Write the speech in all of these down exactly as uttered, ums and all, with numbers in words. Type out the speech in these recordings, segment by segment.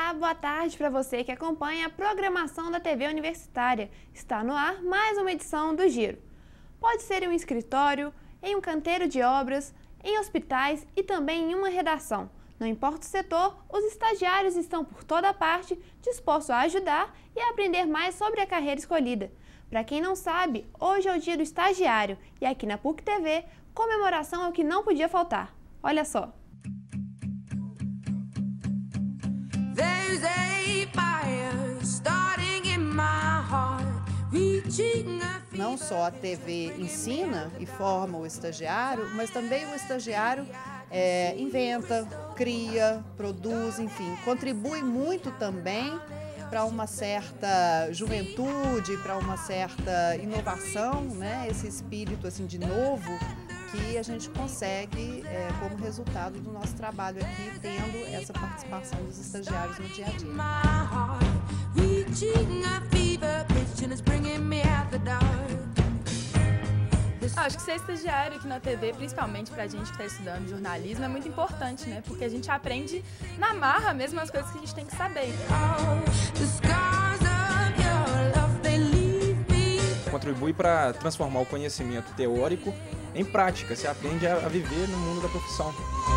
Olá, boa tarde para você que acompanha a programação da T V Universitária. Está no ar mais uma edição do Giro. Pode ser em um escritório, em um canteiro de obras, em hospitais e também em uma redação. Não importa o setor, os estagiários estão por toda parte, dispostos a ajudar e a aprender mais sobre a carreira escolhida. Para quem não sabe, hoje é o dia do estagiário e aqui na P U C T V, comemoração é o que não podia faltar. Olha só! Não só a T V ensina e forma o estagiário, mas também o estagiário é, inventa, cria, produz, enfim, contribui muito também para uma certa juventude, para uma certa inovação, né? Esse espírito assim de novo que a gente consegue é, como resultado do nosso trabalho aqui, tendo essa participação dos estagiários no dia a dia. Acho que ser estagiário aqui na T V, principalmente pra gente que está estudando jornalismo, é muito importante, né? Porque a gente aprende na marra mesmo as coisas que a gente tem que saber. Contribui para transformar o conhecimento teórico em prática, você aprende a viver no mundo da profissão.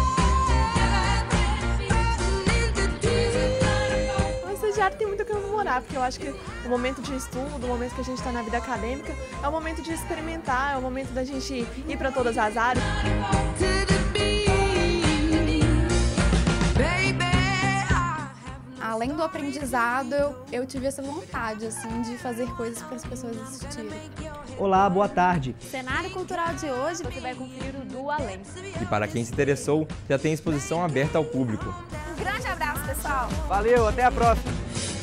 O estagiário tem muito o que comemorar, porque eu acho que o momento de estudo, o momento que a gente está na vida acadêmica, é o momento de experimentar, é o momento da gente ir para todas as áreas. Além do aprendizado, eu, eu tive essa vontade, assim, de fazer coisas para as pessoas assistirem. Olá, boa tarde. Cenário cultural de hoje, você vai conferir o Do Além. E para quem se interessou, já tem exposição aberta ao público. Um grande abraço, pessoal! Valeu, até a próxima!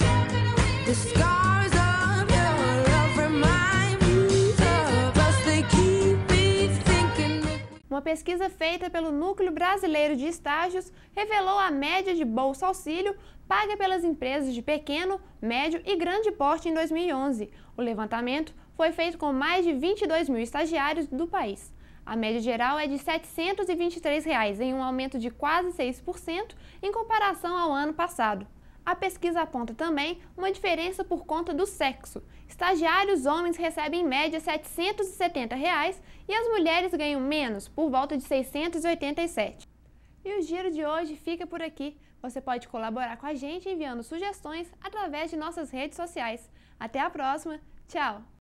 Uma pesquisa feita pelo Núcleo Brasileiro de Estágios revelou a média de bolsa auxílio paga pelas empresas de pequeno, médio e grande porte em dois mil e onze. O levantamento foi feito com mais de vinte e dois mil estagiários do país. A média geral é de setecentos e vinte e três reais, em um aumento de quase seis por cento em comparação ao ano passado. A pesquisa aponta também uma diferença por conta do sexo. Estagiários homens recebem em média setecentos e setenta reais e as mulheres ganham menos, por volta de seiscentos e oitenta e sete. E o Giro de hoje fica por aqui. Você pode colaborar com a gente enviando sugestões através de nossas redes sociais. Até a próxima. Tchau!